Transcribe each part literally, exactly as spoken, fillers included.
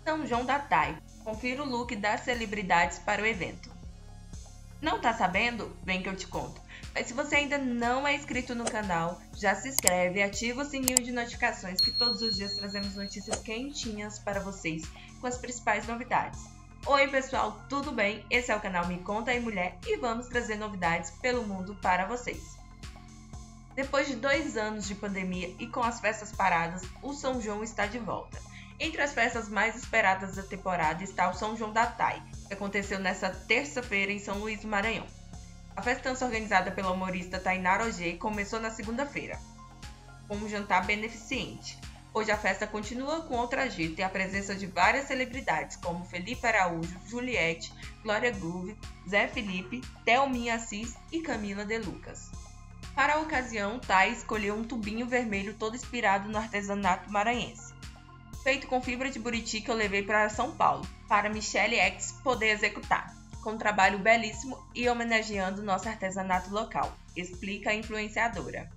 São João da Thay. Confira o look das celebridades para o evento. Não tá sabendo? Vem que eu te conto. Mas se você ainda não é inscrito no canal, já se inscreve e ativa o sininho de notificações que todos os dias trazemos notícias quentinhas para vocês com as principais novidades. Oi pessoal, tudo bem? Esse é o canal Me Conta Aí Mulher e vamos trazer novidades pelo mundo para vocês. Depois de dois anos de pandemia e com as festas paradas, o São João está de volta. Entre as festas mais esperadas da temporada está o São João da Thay, que aconteceu nesta terça-feira em São Luís do Maranhão. A festança organizada pela humorista Tainara Ogê começou na segunda-feira, com um jantar beneficente. Hoje a festa continua com outro agito e a presença de várias celebridades como Felipe Araújo, Juliette, Glória Groove, Zé Felipe, Thelminha Assis e Camila De Lucas. Para a ocasião, Thay escolheu um tubinho vermelho todo inspirado no artesanato maranhense, feito com fibra de buriti que eu levei para São Paulo, para Michelle X poder executar, com um trabalho belíssimo e homenageando nosso artesanato local, explica a influenciadora.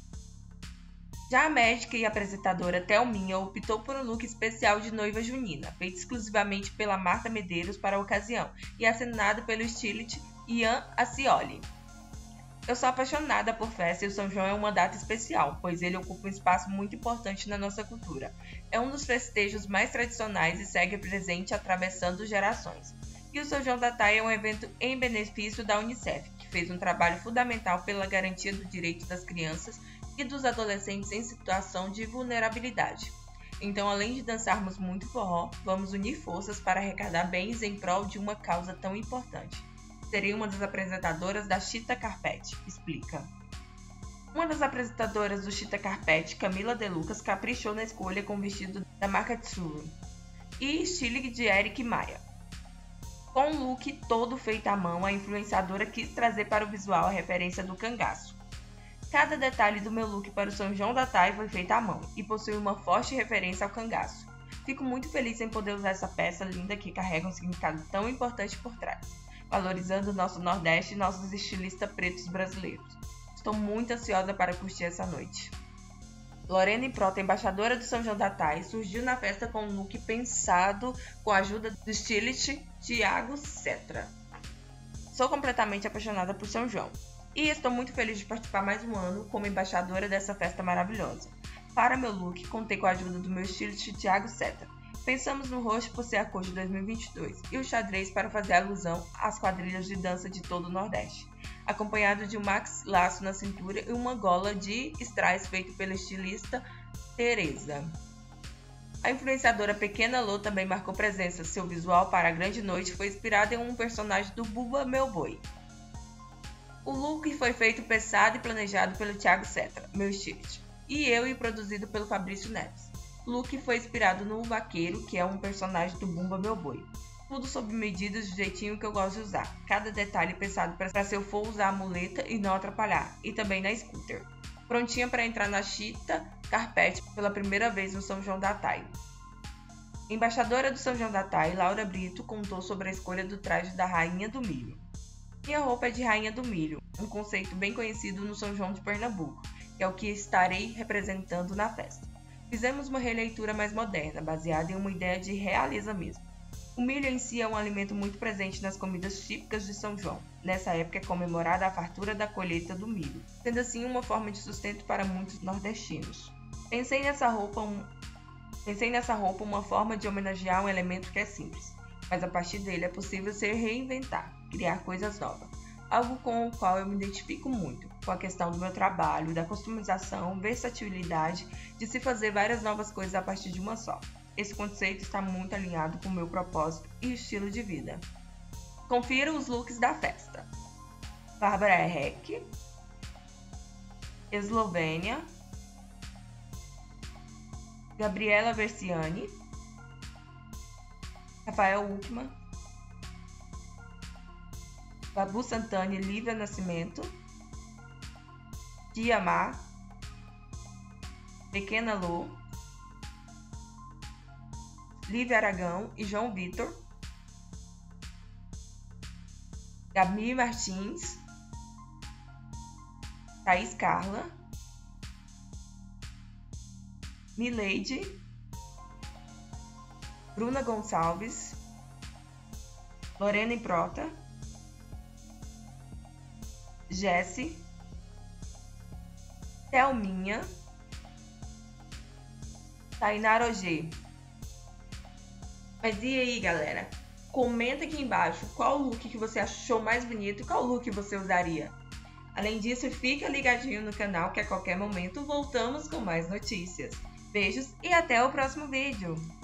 Já a médica e apresentadora Thelminha optou por um look especial de noiva junina, feito exclusivamente pela Marta Medeiros para a ocasião e assinado pelo stylist Ian Acioli. Eu sou apaixonada por festa e o São João é uma data especial, pois ele ocupa um espaço muito importante na nossa cultura. É um dos festejos mais tradicionais e segue presente atravessando gerações. E o São João da Thay é um evento em benefício da Unicef, que fez um trabalho fundamental pela garantia do direito das crianças e dos adolescentes em situação de vulnerabilidade. Então, além de dançarmos muito forró, vamos unir forças para arrecadar bens em prol de uma causa tão importante. Serei uma das apresentadoras da Chita Carpete, explica. Uma das apresentadoras do Chita Carpete, Camila De Lucas, caprichou na escolha com o vestido da marca Tsuru e estilingue de Eric Maia. Com um look todo feito à mão, a influenciadora quis trazer para o visual a referência do cangaço. Cada detalhe do meu look para o São João da Thay foi feito à mão e possui uma forte referência ao cangaço. Fico muito feliz em poder usar essa peça linda que carrega um significado tão importante por trás, valorizando o nosso Nordeste e nossos estilistas pretos brasileiros. Estou muito ansiosa para curtir essa noite. Lorena Prota, embaixadora do São João da Thay, surgiu na festa com um look pensado com a ajuda do stylist Thiago Cetra. Sou completamente apaixonada por São João e estou muito feliz de participar mais um ano como embaixadora dessa festa maravilhosa. Para meu look, contei com a ajuda do meu stylist Thiago Cetra. Pensamos no roxo por ser a cor de dois mil e vinte e dois e o xadrez para fazer alusão às quadrilhas de dança de todo o Nordeste, acompanhado de um max laço na cintura e uma gola de strass feito pela estilista Tereza. A influenciadora Pequena Lô também marcou presença. Seu visual para a grande noite foi inspirado em um personagem do Bubba Meu Boi. O look foi feito pensado e planejado pelo Thiago Cetra, meu stylist, e eu e produzido pelo Fabrício Neves. O look foi inspirado no Vaqueiro, que é um personagem do Bumba Meu Boi. Tudo sob medidas do jeitinho que eu gosto de usar. Cada detalhe pensado para se eu for usar a muleta e não atrapalhar. E também na scooter. Prontinha para entrar na Chita Carpete pela primeira vez no São João da Thay. Embaixadora do São João da Thay, Laura Brito, contou sobre a escolha do traje da Rainha do Milho. Minha roupa é de Rainha do Milho, um conceito bem conhecido no São João de Pernambuco, que é o que estarei representando na festa. Fizemos uma releitura mais moderna, baseada em uma ideia de realismo. O milho em si é um alimento muito presente nas comidas típicas de São João. Nessa época é comemorada a fartura da colheita do milho, sendo assim uma forma de sustento para muitos nordestinos. Pensei nessa roupa, um... Pensei nessa roupa uma forma de homenagear um elemento que é simples, mas a partir dele é possível se reinventar, criar coisas novas. Algo com o qual eu me identifico muito, com a questão do meu trabalho, da customização, versatilidade, de se fazer várias novas coisas a partir de uma só. Esse conceito está muito alinhado com o meu propósito e estilo de vida. Confira os looks da festa. Bárbara Heck, Eslovênia, Gabriela Versiani, Rafael Uckmann, Babu Santana e Lívia Nascimento, Tia Má, Pequena Lô, Lívia Aragão e João Vitor, Gabi Martins, Thaís Carla, Mileide, Bruna Gonçalves, Lorena Improta, Jessi, Thelminha, Tainara G. Mas e aí, galera? Comenta aqui embaixo qual look que você achou mais bonito e qual look você usaria. Além disso, fica ligadinho no canal que a qualquer momento voltamos com mais notícias. Beijos e até o próximo vídeo!